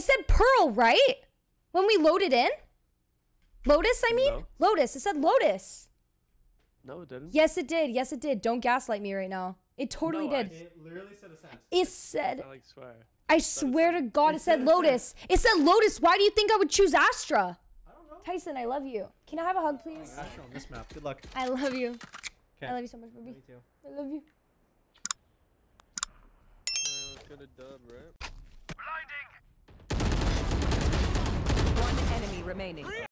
said Pearl, right? When we loaded in? Lotus, I mean? No. Lotus. It said Lotus. No, it didn't. Yes, it did. Yes, it did. Don't gaslight me right now. It totally did. It literally said ascent. It said... I like swear. I swear to God, it said said Lotus. It said Lotus. Why do you think I would choose Astra? I don't know. Tyson, I love you. Can I have a hug, please? Astra on this map. Good luck. I love you. Okay. I love you so much, baby. Me too. I love you. Let's get a dub, right? One enemy remaining.